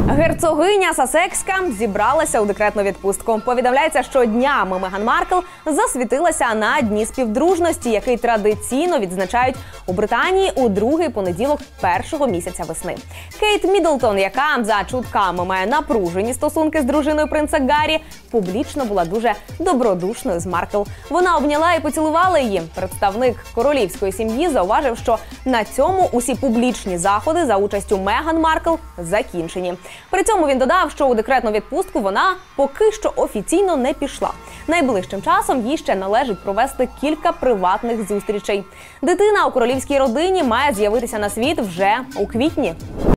Герцогиня Сасекська зібралася у декретну відпустку. Повідомляється, що днями Меган Маркл засвітилася на Дні співдружності, який традиційно відзначають у Британії у другий понеділок першого місяця весни. Кейт Міддлтон, яка за чутками має напружені стосунки з дружиною принца Гаррі, публічно була дуже добродушною з Маркл. Вона обняла і поцілувала її. Представник королівської сім'ї зауважив, що на цьому усі публічні заходи за участю Меган Маркл закінчені. При цьому він додав, що у декретну відпустку вона поки що офіційно не пішла. Найближчим часом їй ще належить провести кілька приватних зустрічей. Дитина у королівській родині має з'явитися на світ вже у квітні.